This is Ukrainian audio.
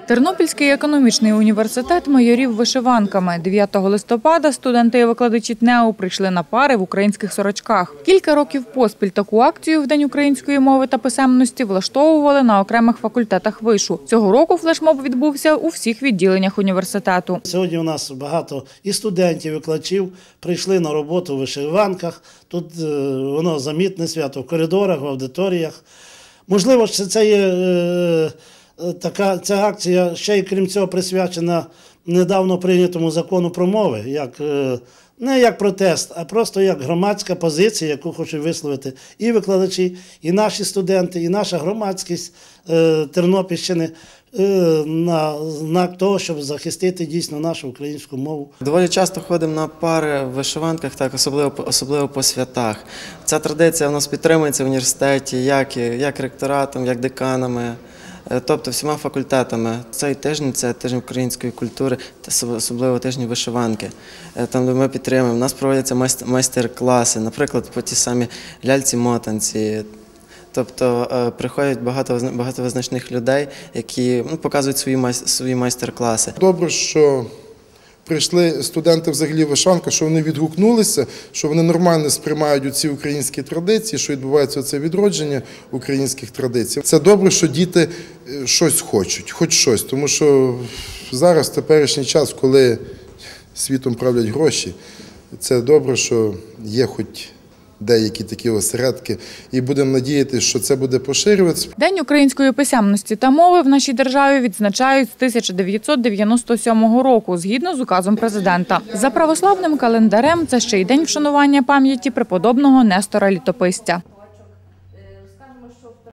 Тернопільський економічний університет майорів вишиванками. 9 листопада студенти і викладачі ТНЕУ прийшли на пари в українських сорочках. Кілька років поспіль таку акцію в День української мови та писемності влаштовували на окремих факультетах вишу. Цього року флешмоб відбувся у всіх відділеннях університету. Сьогодні у нас багато і студентів, і викладачів прийшли на роботу в вишиванках. Тут воно замітне свято в коридорах, в аудиторіях. Можливо, що це є ця акція ще й крім цього присвячена недавно прийнятому закону про мови, не як протест, а просто як громадська позиція, яку хочуть висловити і викладачі, і наші студенти, і наша громадськість Тернопільщини на знак того, щоб захистити дійсно нашу українську мову. Доволі часто ходимо на пари в вишиванках, так, особливо по святах. Ця традиція у нас підтримується в університеті, як ректоратом, як деканами. Тобто всіма факультетами. Цей тиждень – це тиждень української культури, особливо тиждень вишиванки. Там, де ми підтримуємо, у нас проводяться майстер-класи, наприклад, по ті самі ляльці-мотанці. Тобто приходять багато визначних людей, які показують свої майстер-класи. Добре, що прийшли студенти взагалі вишиванка, що вони відгукнулися, що вони нормально сприймають ці українські традиції, що відбувається це відродження українських традицій. Це добре, що діти щось хочуть, хоч щось, тому що зараз, в теперішній час, коли світом правлять гроші, це добре, що є хоч деякі такі осередки, і будемо надіятися, що це буде поширюватися. День української писемності та мови в нашій державі відзначають з 1997 року, згідно з указом президента. За православним календарем це ще й день вшанування пам'яті преподобного Нестора Літописця.